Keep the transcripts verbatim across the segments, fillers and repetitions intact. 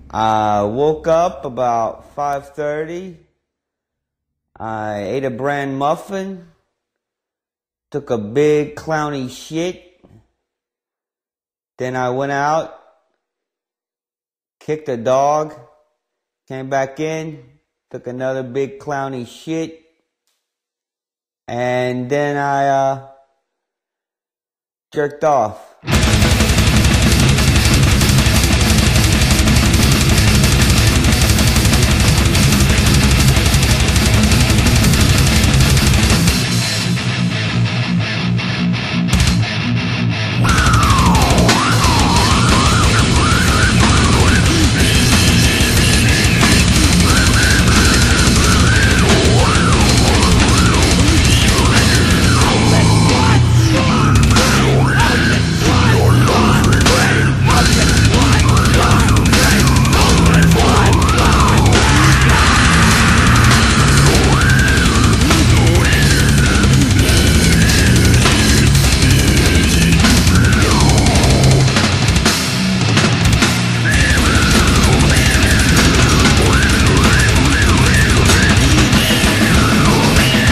I woke up about five thirty. I ate a bran muffin. Took a big clowny shit. Then I went out, kicked a dog, came back in, took another big clowny shit, and then I uh, jerked off.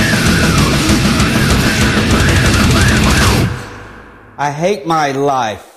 I hate my life.